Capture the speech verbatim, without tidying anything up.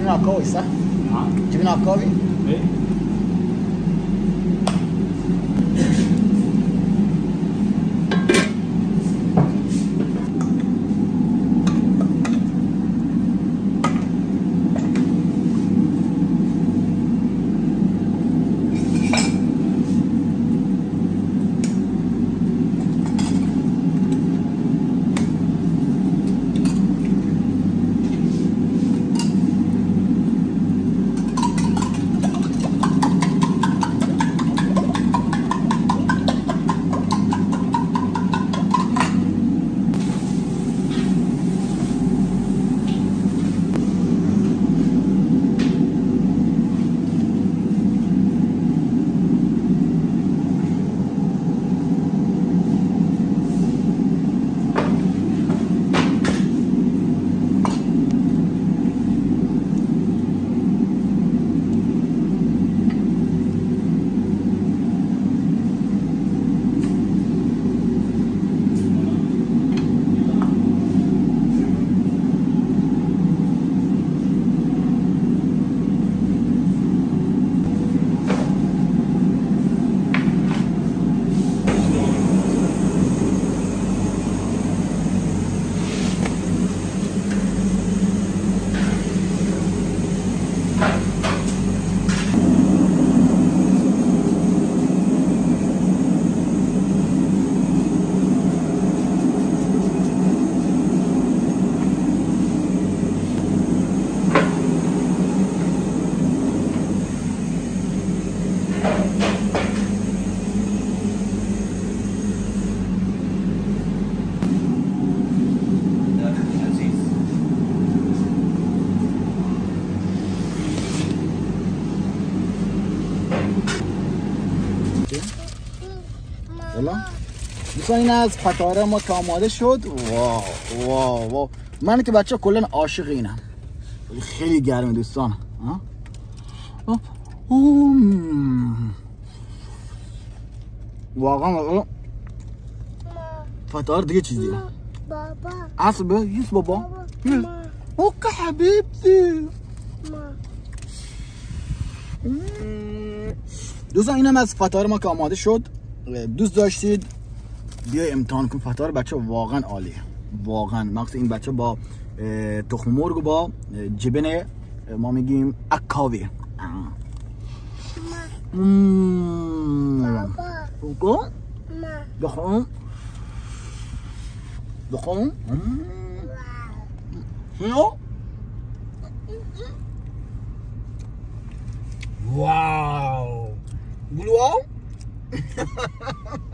ناكاوي صح؟ ها؟ جبنا ناكاوي؟ ايه يلا دوستان این از پتاره ما که آماده شد. واو واو واو من که بچه کلن عاشق اینم، خیلی گرمه دوستان. واقعا پتاره دیگه چیزیه. بابا عصبه یس بابا اوكي حبيبتي. دوستان اینم از فطار ما که آماده شد. دوست داشتید بیا امتحان کن فطار بچه، واقعا عالیه واقعا. مخصوص این بچه با تخم مرغ با جبن ما میگیم اکاوی. بابا بخون بخون واو قول واو